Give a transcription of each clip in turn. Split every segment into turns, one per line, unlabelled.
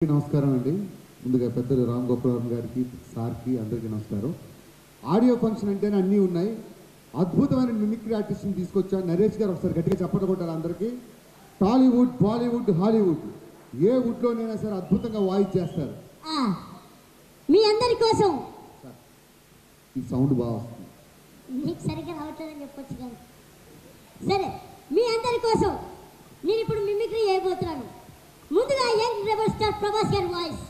నమస్కారం అండి. ముందుగా పెద్దలు రామ్ గోపాల్ గారికి, సార్కి అందరికీ నమస్కారం. ఆడియో ఫంక్షన్ అంటేనే అన్నీ ఉన్నాయి. అద్భుతమైన మిమిక్రీ ఆర్టిస్ట్ని తీసుకొచ్చాను. నరేష్ గారు ఒకసారి గట్టిగా చప్పట్లు కొట్టాలి అందరికీ. టాలీవుడ్, బాలీవుడ్, హాలీవుడ్ ఏ వుడ్లోనైనా సరే అద్భుతంగా వాయిస్ చేస్తారు.
మీ అందరి కోసం
ఈ సౌండ్ బాగా వస్తుంది.
మీకు సరిగ్గా రావట్లేదని చెప్పొచ్చు కానీ సరే, మీ అందరి కోసం నేను ఇప్పుడు మిమిక్రీ చేయబోతున్నాను. ముందుగా యంగ్ రెబల్ స్టార్ ప్రభాస్ గారి వాయిస్.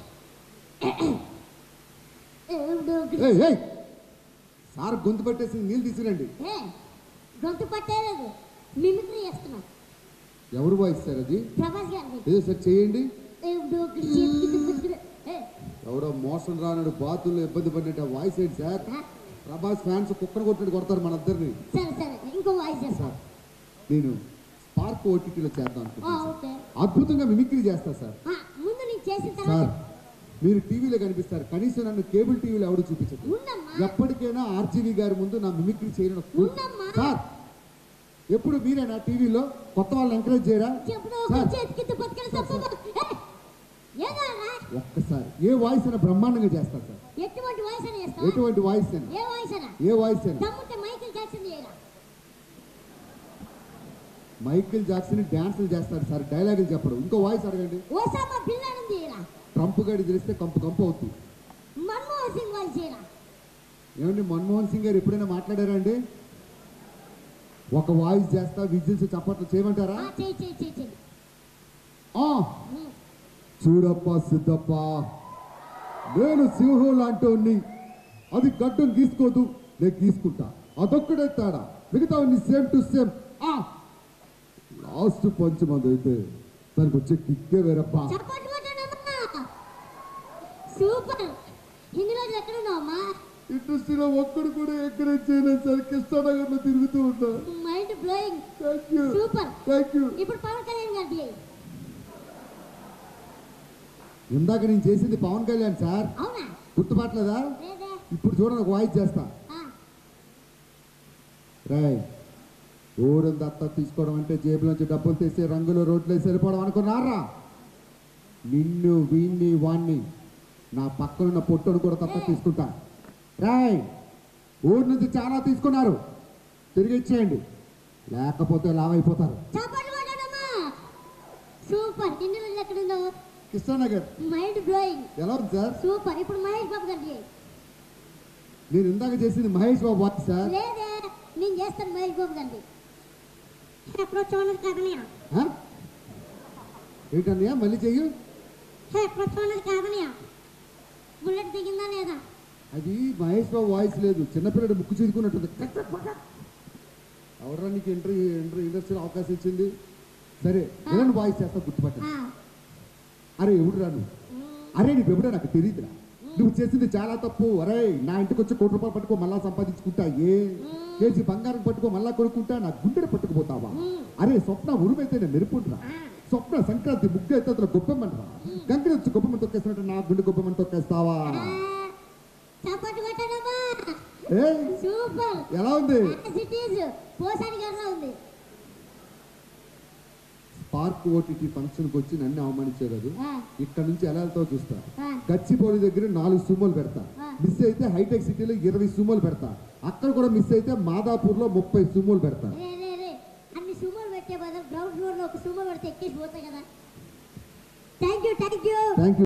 సార్ గొంతు పట్టేసి నీళ్ళు తీసుకురండి.
గొంతు పట్టేలేదు, మిమిక్రీ చేస్తున్నా.
ఎవరు వాయిస్ సార్ అది?
ప్రభాస్ గారి.
ఏదో సార్ చేయండి. ఎవడో మోసం రానాడు బాతుల్లో ఇబ్బంది పడినట్టు వాయిస్ ఏంటి సార్? ప్రభాస్ ఫ్యాన్స్ కుక్కను కొట్టినట్టు కొడతారు మన ఇద్దరిని.
సరే సరే, ఇంకో వాయిస్ చేస్తా.
నేను స్పార్క్ ఓటీటీలో చేద్దాం
ఓకే.
అద్భుతంగా మిమిక్రీ చేస్తా సార్.
ముందు నేను చేసిన
సార్
తర్వాత
మీరు టీవీలో కనిపిస్తారు, కనీసం నన్ను కేబుల్ టీవీలో ఎవడు చూపించదు. ఎప్పటికైనా ఆర్జీవి గారి ముందు నా మిమిక్రీ చేయడం సార్. ఎప్పుడు మీరేనా టీవీలో కొత్త వాళ్ళని ఎంకరేజ్ చేయరా? ఒక్కసారి ఏ వాయిస్ అయినా బ్రహ్మాండంగా చేస్తారు సార్.
ఎటువంటి వాయిస్ అయినా చేస్తా.
ఎటువంటి వాయిస్ అయినా,
ఏ వాయిస్ అయినా,
ఏ వాయిస్ అయినా.
మైకేల్ జాక్సన్ చేయరా?
మైకేల్ జాక్సన్ డాన్సులు చేస్తారు సార్, డైలాగులు చెప్పడం. ఇంకో వాయిస్ అడగండి.
ఓసామా బిన్ లాడెన్ చేయరా?
ట్రంప్ గారి తెలిస్తే కంపు కంపు అవుతుంది.
మన్మోహన్ సింగ్ వాయిస్ చేయరా?
ఏమండి, మన్మోహన్ సింగ్ గారు ఎప్పుడైనా మాట్లాడారా అండి? ఒక వాయిస్ చేస్తా, విజిల్స్ చప్పట్లు చేయమంటారా? చూడప్ప సిద్ధప్ప, నేను సింహం లాంటి, అది గడ్డం గీసుకోదు, నేను గీసుకుంటా. అదొక్కడే తేడా, మిగతా same to same. Last punch మంది అయితే దానికి వచ్చే కిక్కే వేరప్పా.
సూపర్. ఇన్ని రోజులు ఎక్కడ ఉన్నావమ్మా?
ఇండస్ట్రీలో ఒక్కడు కూడా ఎంకరేజ్ చేయలేదు సార్. కృష్ణానగర్ లో తిరుగుతూ ఉన్నా.
Mind blowing.
Thank you.
Super.
Thank you.
ఇప్పుడు పవన్ కళ్యాణ్ గారి.
ఇందాక నేను చేసింది పవన్ కళ్యాణ్ సార్.
అవునా?
గుర్తుపట్టలేదా? ఇప్పుడు చూడండి, ఒక వాయిస్ చేస్తా. రాయ్, ఊరం దత్త తీసుకోవడం అంటే జేబులోంచి డబ్బులు తీసి రంగులు రోడ్లు సరిపోవడం అనుకున్నారా? నిన్ను, వీణ్ణి, వాణ్ణి, నా పక్కనున్న పొట్టును కూడా దత్త తీసుకుంటా. రాయ్, ఊరి నుంచి చాలా తీసుకున్నారు, తిరిగి ఇచ్చేయండి, లేకపోతే లావైపోతారు.
సూపర్. ఇన్ని రోజులు ఎక్కడ ఉన్నావు?
కృష్ణానగర్.
Mind blowing.
ఎలా ఉంది సార్?
సూపర్. ఇప్పుడు మహేష్ బాబు గారి.
నేను ఇందాక చేసింది మహేష్ బాబు వాయిస్ సార్.
లేదే, నేను చేస్తాను మహేష్ బాబు గారి.
ఏంటన్నయ్యా, మళ్ళీ చెయ్యు.
బుల్లెట్ దిగిందా లేదా?
అది మహేష్ బాబు వాయిస్ లేదు, చిన్నపిల్లడు ముక్కు చీరుకున్నట్టుంది. ఎవడరా నీకు ఇండస్ట్రీలో అవకాశం ఇచ్చింది? సరే, విలన్ వాయిస్ చేస్తా, గుర్తుపట్టండి. అరే ఎవడు రాను? అరే నీకు ఎవడో నాకు తెలియదురా, నువ్వు చేసింది చాలా తప్పు. అరే నా ఇంటికి వచ్చి ₹1 కోటి పట్టుకో మళ్ళా సంపాదించుకుంటా, కేజీ బంగారం పట్టుకో మళ్ళా కొనుక్కుంటా, నా గుండెని పట్టుకుపోతావా? అరే స్వప్న ఉరుమైతే నేను మెరుపుంటరా, స్వప్న సంక్రాంతి ముగ్గు అయితే అతను గొప్పమంటరా, గంగని వచ్చి గొప్పమని తొక్కేస్తున్నట్టు నా గుండె గొప్పమని తొక్కేస్తావా? ఎలా ఉంది? స్పార్క్ ఓటీటీ ఫంక్షన్కి వచ్చి నన్ను అవమానించేది. ఇక్కడ నుంచి ఎలా వెళ్తావు చూస్తా. గచ్చిపోలి దగ్గర 4 సుమోలు పెడతా, మిస్ అయితే హైటెక్ సిటీలో 20 సుమోలు పెడతా, అక్కడ కూడా మిస్ అయితే మాదాపూర్ లో 30 సుమోలు పెడతా.
అన్ని సుమోలు పెట్టే బదులు గ్రౌండ్ ఫ్లోర్ లో ఒక సుమో పెడితే ఎక్కేసి పోతాయి కదా. Thank you.